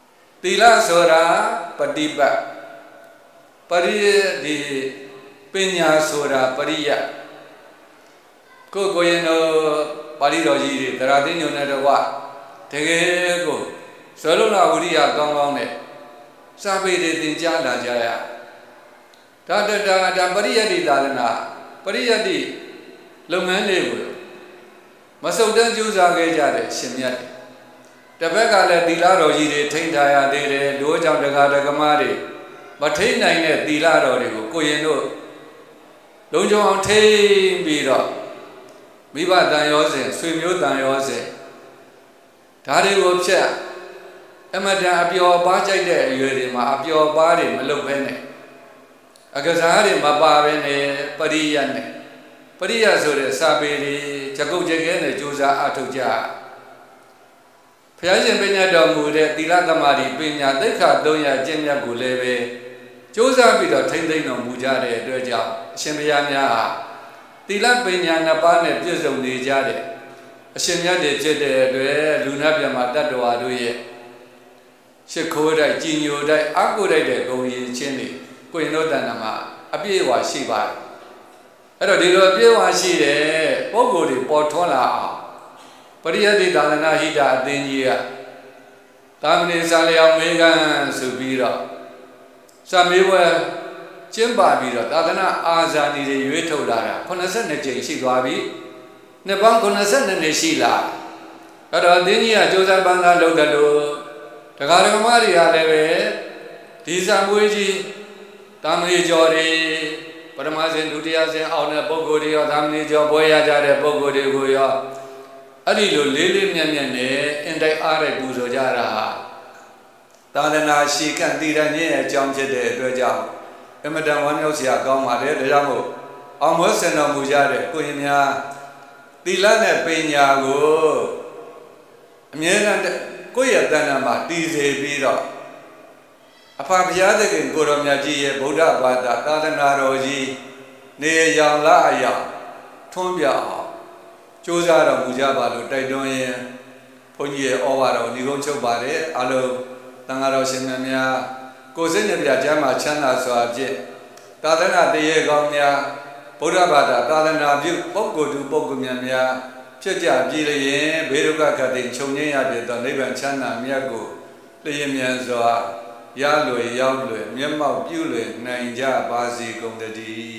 တီလဆိုတာပฏิပတ်ပရိဒီပညာဆိုတာပရိယကိုကိုရင်တို့ပါဠိတော်ကြီးတွေတရားသိညုံတဲ့တော့တကယ်ကိုဇောလုံးလာဝိရိယကောင်းကောင်းနဲ့စာပေတွေသင်ကြားလာကြရဒါတတာဒါပရိယတ္တိသာသနာပရိယတ္တိလုပ်ငန်းလေးကိုမဆုတ်တမ်းကြိုးစားခဲ့ကြတဲ့ရှင်မြတ်တပတ်ကလည်းသီလတော်ကြီးတွေထိန်းထားရသေးတယ်လူ့ကြောင့်တက္ကဒကမတွေမထိန်းနိုင်တဲ့သီလတော်တွေကိုကိုရင်တို့လုံးကြုံအောင်ထိန်းပြီးတော့မိဘတန်ရောစဉ်ဆွေမျိုးတန်ရောစဉ်ဒါတွေကိုဖြတ်အမတန်အပျော်ပါးကြိုက်တဲ့အရွယ်တွေမှာအပျော်ပါးတွေမလုပ်ဘဲနဲ့အကစားတွေမပါဘဲနဲ့ပရိယတ်နဲ့ပရိယတ်ဆိုတဲ့စာပေတွေကြကုတ်ကြကဲနဲ့ကြိုးစားအထောက်ကြဘုရားရှင်ပညာတော်မူတဲ့သီလသမာဓိပညာသိက္ခာသုံးရာကျင့်မြတ်ကိုလည်းပဲကြိုးစားပြီးတော့ထိမ့်သိမ့်တော်မူကြတဲ့အတွက်ကြောင့်အရှင်ဘုရားများဟာသီလပညာနှစ်ပါးနဲ့ပြည့်စုံနေကြတဲ့အရှင်မြတ်တွေဖြစ်တဲ့အတွက်လူနာပြမတတ္တဝါတို့ရဲ့ရှ िख ိုးတိုက်ကြည်ညိုတိုက်အကုတိုက်တဲ့ဂုဏ်ရည်ချင်းတွေကိုရင်တို့တဏ္ဍာမှာအပြည့်အဝရှိပါတယ်အဲ့တော့ဒီလိုအပြည့်အဝရှိတဲ့ပုဂ္ဂိုလ်တွေပေါ်ထွန်းလာအောင်ပရိယတ္တိသာသနာဟိတအသင်းကြီးကသာမဏေစာလျောင်မေကံဆိုပြီးတော့စာမေးပွဲကျင်းပပြီးတော့သာသနာအာဇာနည်တွေရွေးထုတ်လာတာခုနှစ်ဆယ်နှစ်ကြိမ်ရှိသွားပြီနှစ်ပေါင်းခုနှစ်ဆယ်နှစ်နှစ်ရှိလာအဲ့တော့အသင်းကြီးကကြိုးစားပန်းစားလုပ်တယ်လို့တရားဓမ္မတွေကလည်းပဲဒီစာမွေးကြီးသာမဏေကျော်တွေပထမစဉ်ဒုတိယစဉ်အောင်တဲ့ပုဂ္ဂိုလ်တွေရောသာမဏေကျော်ဘွဲရကြတဲ့ပုဂ္ဂိုလ်တွေကိုရောအဲ့ဒီလိုလေးလေးမြတ်မြတ်နဲ့အင်တိုက်အားတိုက်ပူဇော်ကြတာဟာသာသနာရှိကံတည်ရခြင်းရဲ့အကြောင်းဖြစ်တဲ့အတွက်ကြောင့်အမတန်ဝမ်းမြောက်စရာကောင်းပါတယ်ဒါကြောင့်မို့အောင်မွေးစင်တော်မူကြတဲ့ကိုရင်များသီလနဲ့ပညာကိုအမြဲတမ်းကိုယ့်ရဲ့တဏ္ဍာမှာတည်စေပြီးတော့အဖဘုရားသခင်ကိုတော်မြတ်ကြီးရဲ့ဗုဒ္ဓဘာသာသာသနာတော်ကြီးနေရောင်လာအရာထွန်းပြအောင်ကြိုးစားတော်မူကြပါလို့တိုက်တွန်းရင်ဘုန်းကြီးရဲ့ဩဝါဒကိုညီကုန်းချုပ်ပါတယ်အလုံးတန်ဃာတော်ရှင်များများကိုယ်စိတ်နှပြကျမ်းမှာချမ်းသာစွာဖြင့်သာသနာတရေကောင်းများဗုဒ္ဓဘာသာသာသနာပြုပုဂ္ဂိုလ်သူပုဂ္ဂိုလ်များများဖြစ်ကြပြည်လျင်ဘေဒုက္ခခတ်သိချုပ်ငြိမ်းရပြီတော့နိဗ္ဗာန်ချမ်းသာမြတ်ကိုလျင်မြန်စွာရလွယ်ရောက်လွယ်မျက်မှောက်ပြုလွယ်နိုင်ကြပါစေကုန်တ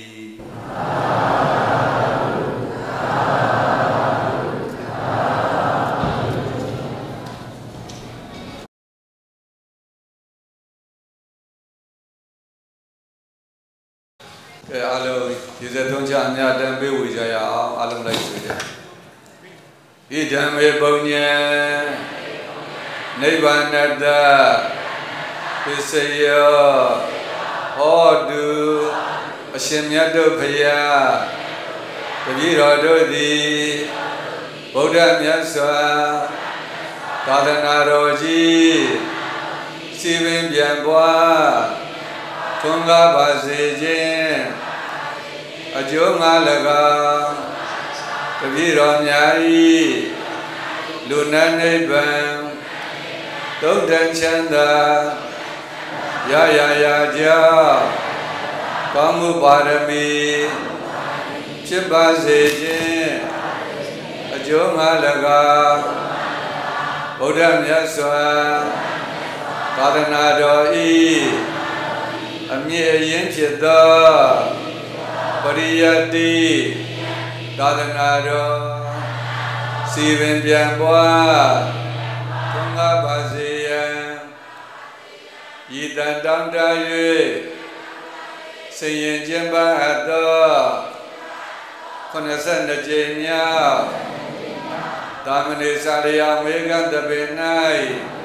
ည်းကဲအားလုံးဒီစက်သုံးချအများတန်ပေးဝေကြရအောင်အားလုံးလိုက်ဆိုကြဣဒံမေပုံညံနိဗ္ဗာန်တပစ္စယောဟောတုအရှင်မြတ်တို့ဖရာတပည့်တော်တို့သည်ဗုဒ္ဓမြတ်စွာသာသနာတော်ကြီးစီပင်ပြန်ပွားထွန်းကားပါစေခြင်းအကျိုးငါ၎င်းတပည့်တော်များ၏လူနာနိဗ္ဗာန်သုဒ္ဓချမ်းသာရရရကြောင့်ကောင်းမှုပါရမီဖြစ်ပါစေခြင်းအကျိုးငါ၎င်းဗုဒ္ဓမြတ်စွာသာသနာတော်၏အမြင့်အရင်ဖြစ်သောပရိယတ္တိသာသနာတော်စီပင်ပြန်ပွားထွန်းကားပါစေရန်ဤတန်တောင်းတ၍ဆင်ရင်ကျင်းပအပ်သောခုနှစ်ဆယ်နှစ်ကြိမ်မြောက်သာမဏေစာလျောင်မေကံတပင်၌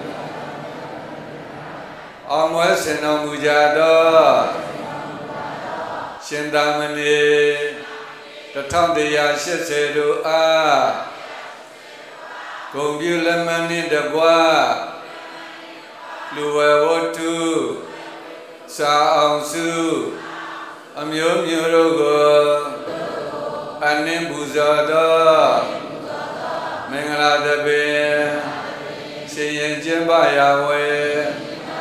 အောင်မွဲစင်တော်မူကြသောရှင်သာမဏေတစ်ထောင်တစ်ရာရှစ်ဆယ်တို့အားဂုဏ်ပြုလက်မှတ်နှင့်တကွလူဝဲဝတ္ထုစာအောင်စုအမျိုးမျိုးတို့ကိုအနှင်းပူဇော်သောမင်္ဂလာတပင်ရှင်ရင်ကျင်းပရာဝဲ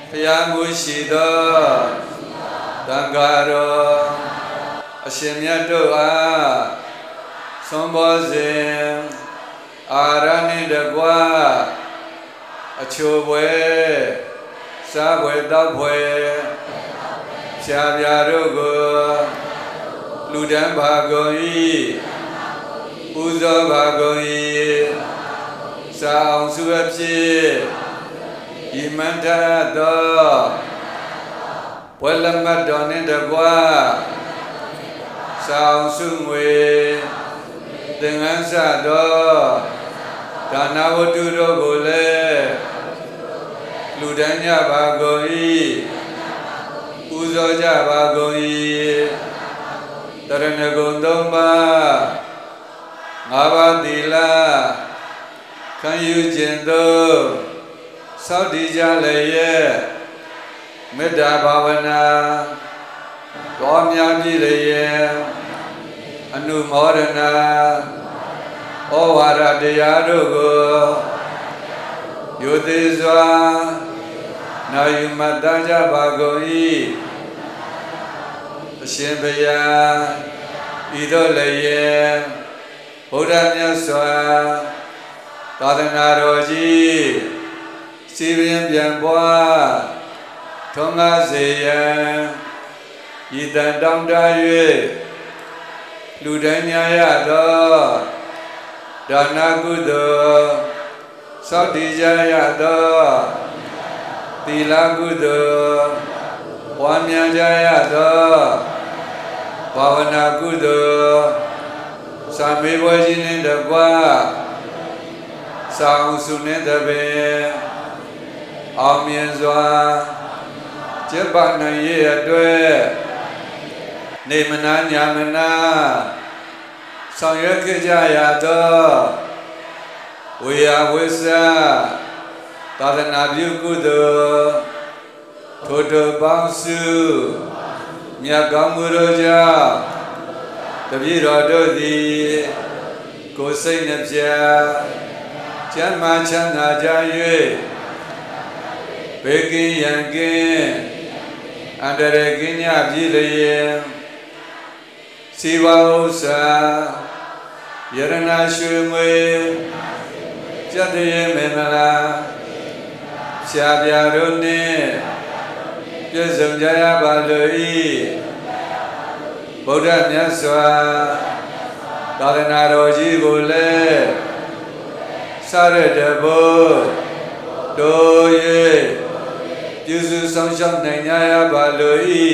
ဖယားမှုရှိသောသံဃာတော်အရှင်မြတ်တို့အားသွန်ဘောစဉ်အာရဏိတကွာအချိုပွဲစားပွဲတောက်ပွဲဖြာပြာတို့ကိုလူတန်းပါကုန်၏ပူဇော်ပါကုန်၏စာအောင်စုအဖြစ်ဤမန္တတော်ဘွယ်လမတ်တော်နှင့်တကွာစာအောင်စုငွေသင်္ကန်းစတော်ဒါနဝတ္ထုတို့ကိုလည်းလူတန်းကြပါကုန်၏ပူဇော်ကြပါကုန်၏တရဏဂုံသုံးပါးငါးပါးသီလခံယူခြင်းသို့စောင့်တည်ကြလျက်မေတ္တာဘာဝနာတော်များပြည့်လျက်အနုမောဒနာဩဝါဒတရားတို့ကိုယုသေးစွာနာယူမှတ်သားကြပါကုန်၏အရှင်ဘုရားဤသို့လည်းဗုဒ္ဓမြတ်စွာသာသနာတော်ကြီးစီပင်ပြန်ပွားထုံးကားစေရန်ဤတန်တောင်းတ၍လူတိုင်းများရသောဒါနကုသိုလ်စောင့်တည်ကြရသောသီလကုသိုလ်ပွားများကြရသောဘာဝနာကုသိုလ်စာမေးပွဲကြီးနှင့်တကွာစာအောင်စုနှင့်တပင်အောင်မြင်စွာကျင့်ပနိုင်ရအတွက်နေမနာညာမနာဆောင်ရွက်ခဲ့ကြရသောဝေယဝိသသာသနာပြုကုသိုလ်ထိုတို့ပေါင်းစုမြတ်ကောင်းမှုတို့ကြောင့်တပည့်တော်တို့သည်ကိုယ်စိတ်နှပြကျမ်းမာချမ်းသာကြ၍ဘေးကင်းရန်ကင်းအန္တရာယ်ကင်းကြပြီလျင်စီဝါဥစ္စာယရဏရွှေမွေကျက်တရေမင်္ဂလာဖြာပြာတို့နှင့်ပြည့်စုံကြရပါလို့၏ဗုဒ္ဓမြတ်စွာသာသနာတော်ကြီးကိုလည်းစရတဘုတို့၍ပြုစုဆောင်ရှောက်နိုင်ကြရပါလို့၏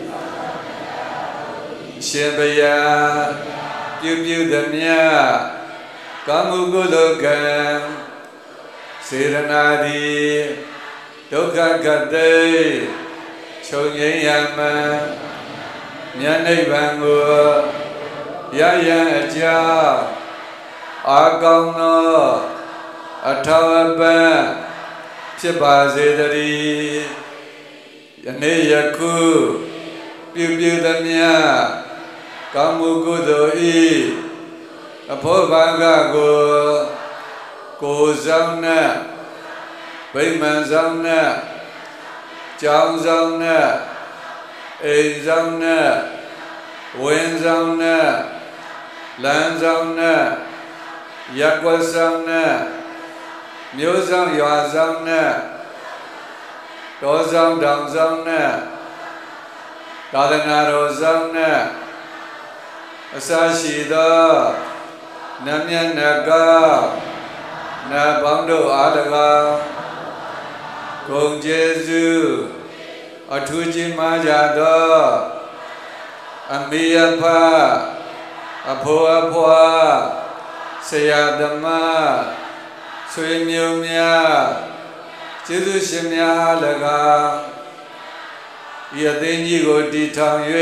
ရှင်ဘုရားပြုပြုသည်မြတ်ကာမှုကုသိုလ်ကံစေရနာတိဒုက္ခကတိချုပ်ငြိမ်းရမှန်မြတ်နိဗ္ဗာန်ကိုရရန်အကြောင်းအာကောင်းသောအထောက်အပံ့ဖြစ်ပါစေတည်းယနေ့ယခုပြုပြုသည်မြတ်ကာမှုကုသိုလ်ဤအဖို့ဘာကကိုကိုယ်ဆောင်နဲ့ဗိမာန်ဆောင်နဲ့ကျောင်းဆောင်နဲ့အိမ်ဆောင်နဲ့ဝင်းဆောင်နဲ့လမ်းဆောင်နဲ့ရပ်ကွက်ဆောင်နဲ့မြို့ဆောင်ရွာဆောင်နဲ့တောဆောင်တောင်ဆောင်နဲ့သာသနာတော်ဆောင်နဲ့အစရှိသောနတ်မြတ်နတ်ကောင်းနတ်ပေါင်းတို့အား၎င်းဂုဏ်ကျေးဇူးအထူးကြီးမားကြသောအမိအဖအဖိုးအဖွားဆရာသမားဆွေမျိုးများကျေးဇူးရှင်များအား၎င်းဤအသိကြီးကိုတည်ထောင်၍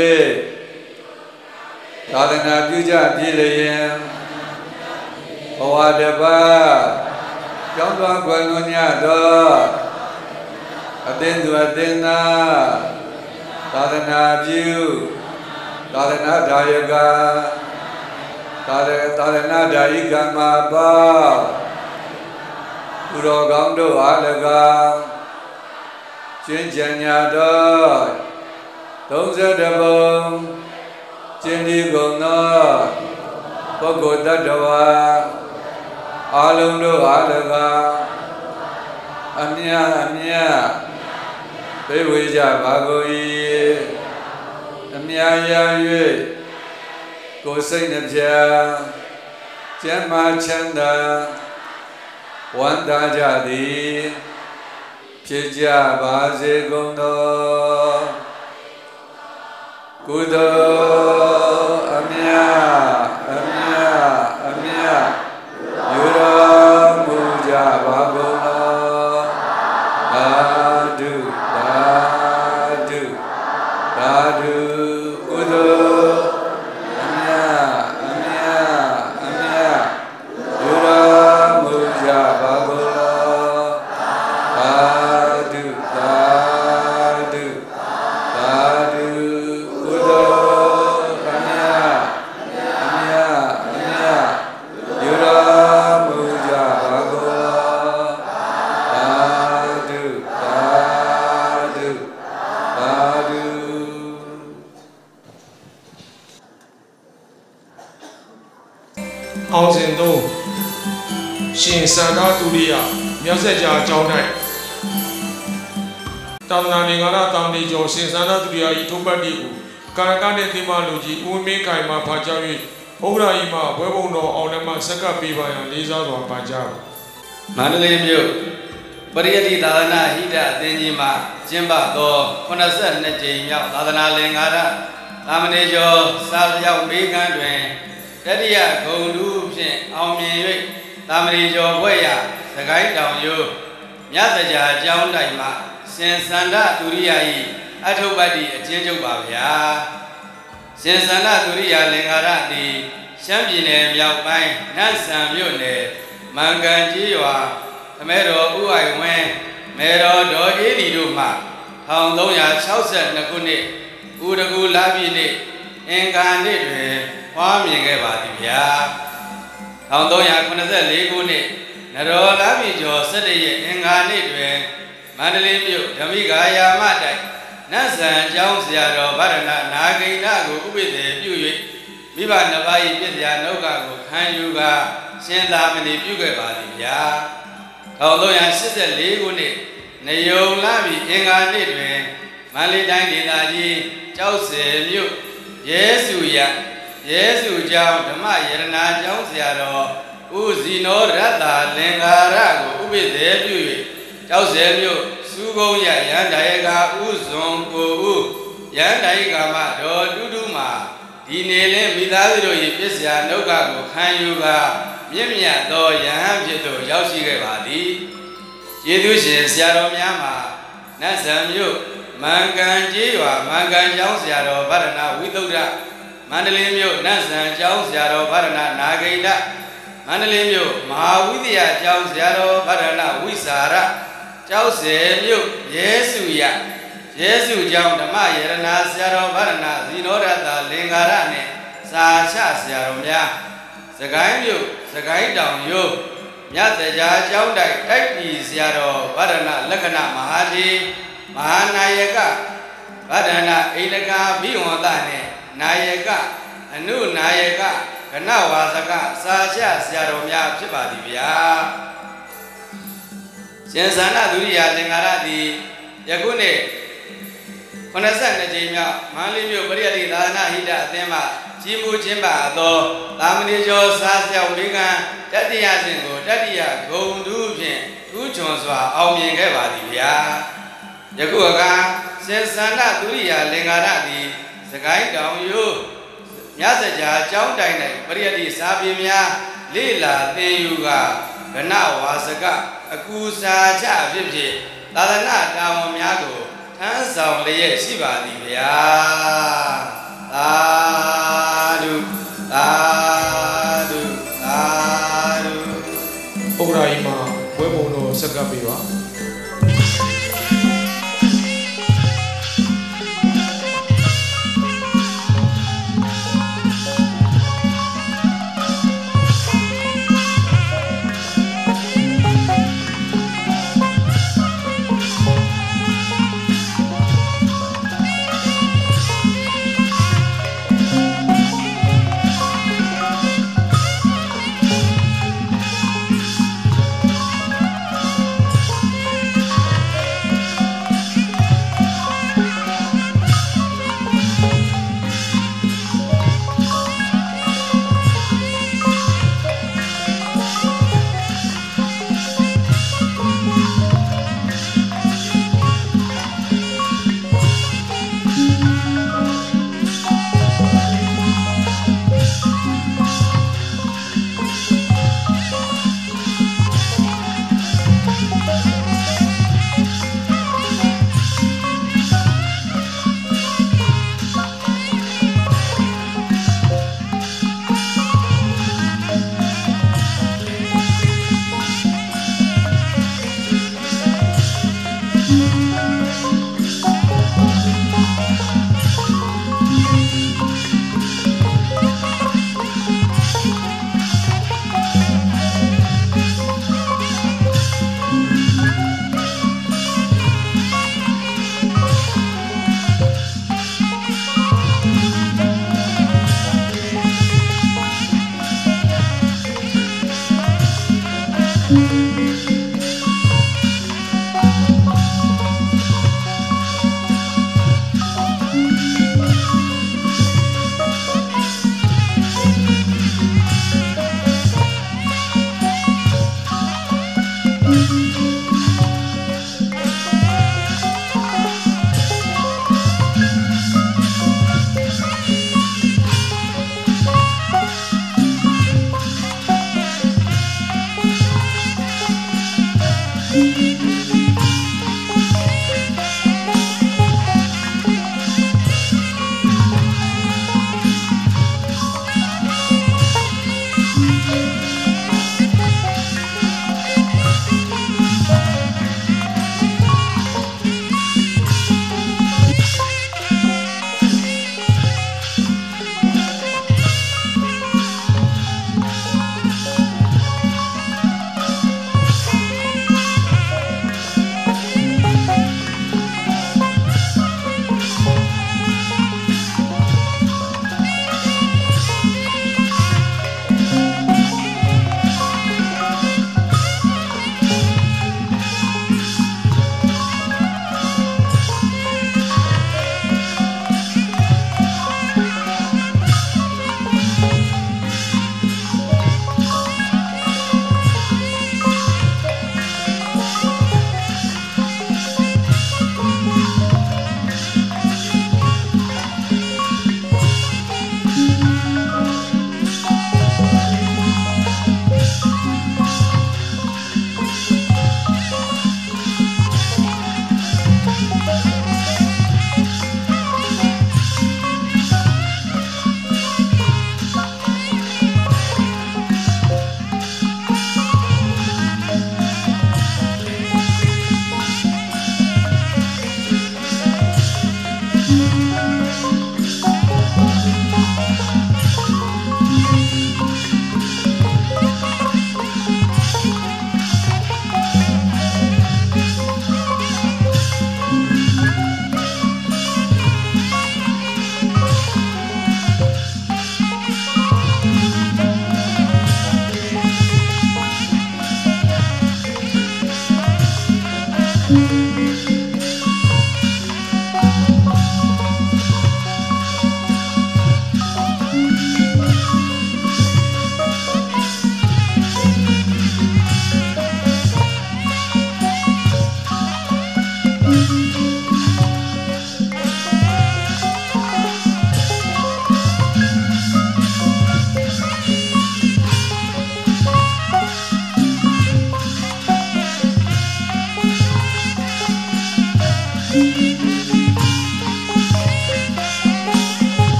သာသနာပြုကြပြည်လျင်ဘဝတပတ်ကျောင်းသွားကွယ်လွန်ကြသောအသင်းသူအသင်းသားသာသနာပြုသာသနာဒါယကသာသသာသနာဒါယိကမှာပါသူတော်ကောင်းတို့အား၎င်း Trên chân nhà đó Thông sẽ đập bông Trên đi gồm nó Có cổ tất đồ à Á lông đồ á lực à Âm nha âm nha Bế quỷ trả bà cô y Âm nha ya yuệ Cô sinh nhập cha Chén ma chân đà Quán ta trả đi Phía cha bà dê công đô Cú đô Âm nha Âm nha Âm nha Yu đô Mù cha bà công đô Đà đu Đà đu Đà đu Cú đô Ông Dền Tôရှင်စန္ဒတူရိယမြတ်စကြာအကြောင်း၌သာသနာ့ငါရတောင်ဒီကျော်ရှင်စန္ဒတူရိယဤထုံးပတ်တီကိုကာရကနဲ့သီမလူကြီးဦးမင်းခိုင်မှဖာကြောင်း၍ဘုရားကြီးမှဘွဲဘုံတော်အောင်လည်းမှဆက်ကပ်ပေးပါရန်လေးစားစွာပန်ကြားမန္တလေးမြို့ပရိယတိသာသနာဟိတအသင်းကြီးမှကျင်းပသောခုနှစ်ဆယ့်နှစ်ကြိမ်မြောက်သာသနာလင်္ကာရသာမဏေကျော်စာလျောက်မေးကမ်းတွင်တတိယဂုံတူဖြင့်အောင်မြင်၍သာမဏေကျော်ဘွဲ့ရစကိုင်းတောင်ရိုးမြတ်စကြာအကြောင်းတိုင်မှရှင်စန္ဒတူရိယ၏အထုပ္ပတ္တိအကျဉ်းချုပ်ပါဗျာရှင်စန္ဒတူရိယလင်္ကာရသည်ရှမ်းပြည်နယ်မြောက်ပိုင်းနတ်ဆန်မြို့နယ်မန်ကန်ကြီးရွာခမဲတော်ဥအိုင်ဝင်းမေတော်ဒေါ်အေးဒီတို့မှ၁၃၆၂ခုနှစ်ဥဒကူလပြည့်နေ့အင်္ဂါနေ့တွင်ဟွာမြင်ခဲ့ပါသည်ဗျာ၁၃၇၄ခုနှစ်နရောလပြည့်ကျော်၁၁ရက်အင်္ဂါနေ့တွင်မန္တလေးမြို့ဓမိကာယာမတိုင်နတ်ဆန်ကျောင်းဆရာတော်ဗရဏနာဂိဏကိုဥပိ္ပေပြု၍မိဘနှစ်ပါး၏ပြည့်စရာနှုတ်ကကိုခံယူကာရှင်သာမဏေပြုခဲ့ပါသည်ဗျာ၁၃၈၄ခုနှစ်နယုံလပြည့်အင်္ဂါနေ့တွင်မန္တလေးတိုင်းဒေသကြီးကျောက်ဆယ်မြို့ရဲစုရရဲစုကျောင်းဓမ္မယရနာကျောင်းဆရာတော်ဥဇီနောရတ္တလင်္ကာရကိုဥပိ္ပေပြု၍ကျောက်ဆယ်မြို့စုကုန်းရရန်တိုင်ကဥဇွန်ကိုဥရန်တိုင်ကမှတော်တူတူမှာဒီနေလင်းမိသားစုတို့၏ပြည့်စရာနှုတ်ကကိုခံယူကာမြင့်မြတ်သောယဟန်ဖြစ်သို့ရောက်ရှိခဲ့ပါသည်ကျေးဇူးရှင်ဆရာတော်များမှာနတ်ဆံမြို့မန်ကန်ကြီးရွာမန်ကန်ကျောင်းဆရာတော်ဗရဏဝိသုဒ္ဓမန္တလေးမြို့နတ်ဆံကျောင်းဆရာတော်ဗရဏနာဂိဏမန္တလေးမြို့မဟာဝိသယကျောင်းဆရာတော်ဗရဏဝိစာရကျောက်ဆယ်မြို့ရဲစုရရဲစုကျောင်းဓမ္မယရနာဆရာတော်ဗရဏဇီနောရတ္တလင်္ကာရနှင့်စာချဆရာတော်များစကိုင်းမြို့စကိုင်းတောင်ရိုးမြတ်တရားကျောင်းတိုက်တိုက်ပြည်ဆရာတော်ဗရဏလက္ခဏမဟာဒီမဟာနာယကဗရဏအိန္ဒကာဘိဝန္တနှင့်နာယကအနုနာယကကနဝါစကစာချဆရာတော်များဖြစ်ပါသည်ဗျာရှင်စန္ဒတူရိယလင်္ကာရသည်ယခုနှစ်ခုနှစ်ဆယ့်နှစ်ကြိမ်မြောက်မန္တလေးမြို့ပရိယတိသာသနာဟိတအသင်းမှကြီးမှုကျင်းပသောသာမဏေကျော်စာလျောက်မေးကမ်းတတိယစဉ်ကိုတတိယဂုံတူဖြင့်ထူးချွန်စွာအောင်မြင်ခဲ့ပါသည်ဗျာယခုအခါရှင်စန္ဒတူရိယလင်္ကာရသည်စကိုင်းတောင်ရိုးမြတ်စကြာကျောင်းတိုင်၌ပရိယတိစာပေများလေ့လာသင်ယူကာကနဝါစကအကူစာချဖြစ်ဖြစ်သာသနာတာဝန်များကိုထမ်းဆောင်လျက်ရှိပါသည်ဗျာ